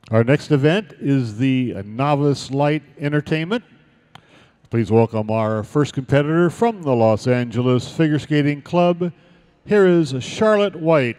Our next event is the Novice Light Entertainment. Please welcome our first competitor from the Los Angeles Figure Skating Club. Here is Charlotte White.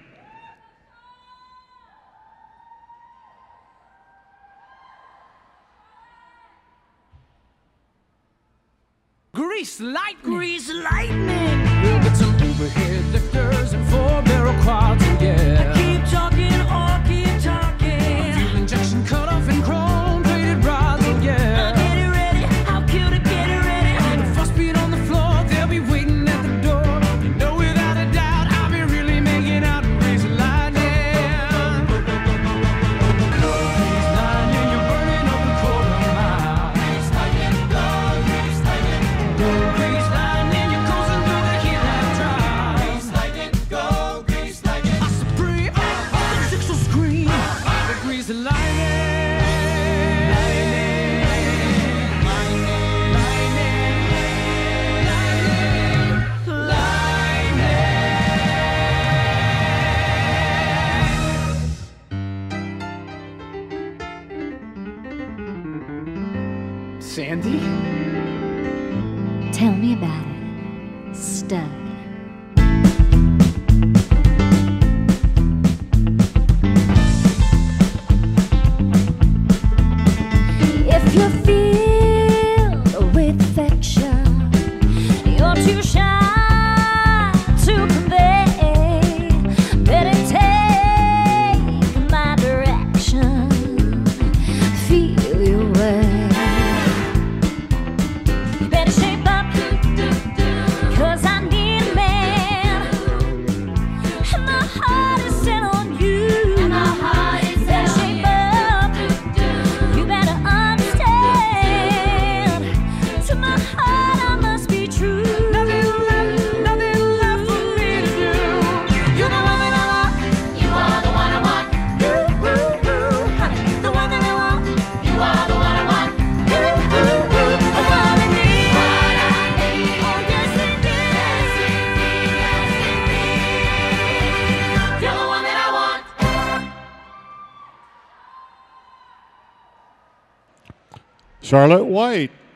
Grease lightning. We'll get some overhead lifters and 4-barrel quads, yeah. Keep talking, fuel injection cut off and chrome plated rods, oh yeah. Get it ready, how cute it, get it ready. And the fuss beat on the floor, they'll be waiting at the door. You know without a doubt, I'll be really making out grease lightning. Grease lightning, you're burning up a quarter mile. Grease lightning, grease lightning. Grease lightning, you're coursing through the heel and dry. Grease lightning, go, grease lightning. I spray, the chicks will scream. The grease lightning. Sandy? Tell me about it, stud. If you feel with affection, you're too shy to convey. Better take my direction, feel your way. You better shape up, 'cause I need a man, and my heart is set on you. You better shape up, you better understand. To my heart I must be true. Nothing left for me to do. You're the one that I want. You are the one I want. Honey, the one that I want. You are the one I want. What I need. Oh yes indeed. You're the one that I want. Charlotte White.